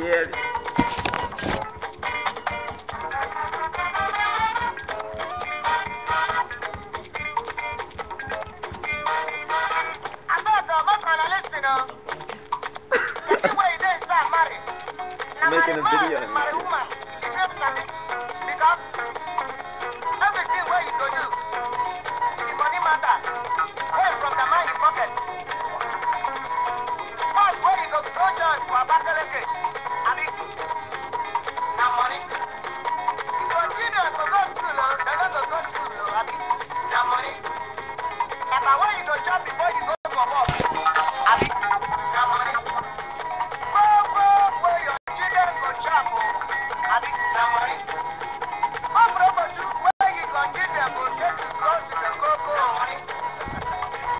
Yeah. Making a video. Because everything where you go do, the money matter. Where from the money pocket. First where you go down to a Abakaliki. Abi, now money. You continue to go school, they don't go school, Abi, now money. And where you go jump before